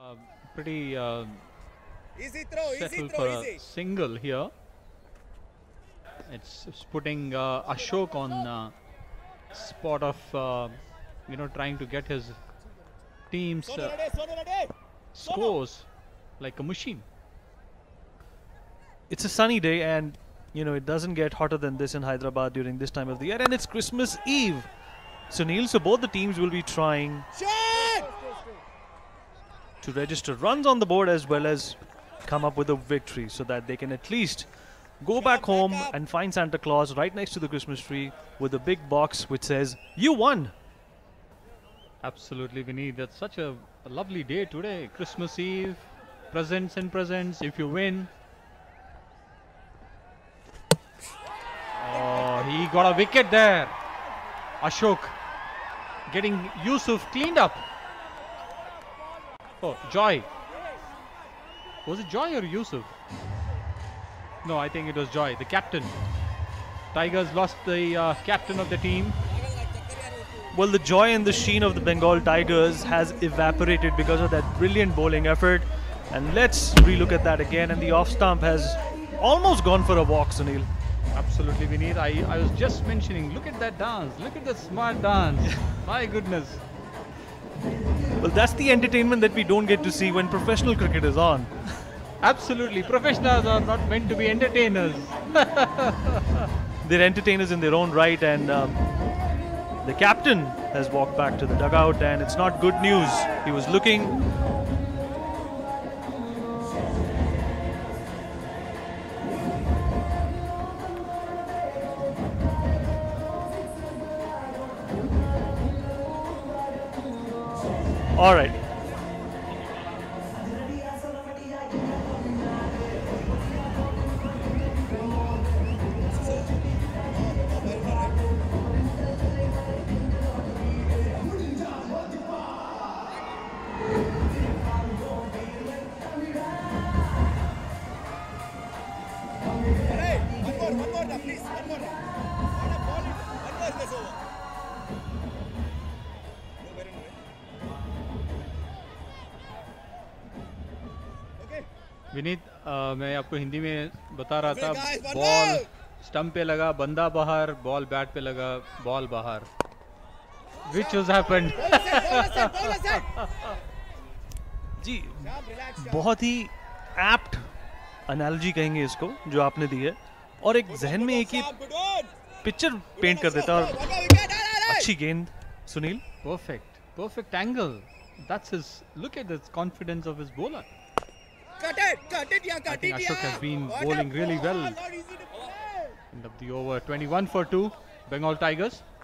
Pretty Easy throw, settled for a single here. It's putting Ashok on spot of trying to get his team's scores like a machine. It's a sunny day, and it doesn't get hotter than this in Hyderabad during this time of the year, and it's Christmas Eve. Sunil, so both the teams will be trying to register runs on the board as well as come up with a victory so that they can at least go back home and find Santa Claus right next to the Christmas tree with a big box which says, "You won." Absolutely, Vinny. That's such a lovely day today. Christmas Eve, presents and presents. If you win. Oh, he got a wicket there. Ashok getting Yusuf cleaned up. Oh, Joy. Was it Joy or Yusuf? No, I think it was Joy, the captain. Tigers lost the captain of the team. Well, the joy and the sheen of the Bengal Tigers has evaporated because of that brilliant bowling effort. And let's relook at that again. And the off stump has almost gone for a walk, Sunil. Absolutely, Vineet. I was just mentioning, look at that dance. Look at the smart dance. My goodness. Well, that's the entertainment that we don't get to see when professional cricket is on. Absolutely. Professionals are not meant to be entertainers. They're entertainers in their own right, and the captain has walked back to the dugout, and it's not good news. He was looking. All right. Vineet मैं आपको हिंदी में बता रहा था ball stump पे लगा बंदा बाहर बॉल बैट पे लगा बॉल बाहर which has happened जी बहुत ही एप्ट एनालॉजी कहेंगे इसको जो आपने दी है और एक जहन में एक ही पिक्चर पेंट कर देता और अच्छी गेंद Sunil perfect angle that's his look at the confidence of his bowler. Cut it, yeah, cut it, Ashok has been bowling really well. End of the over, 21 for 2, Bengal Tigers.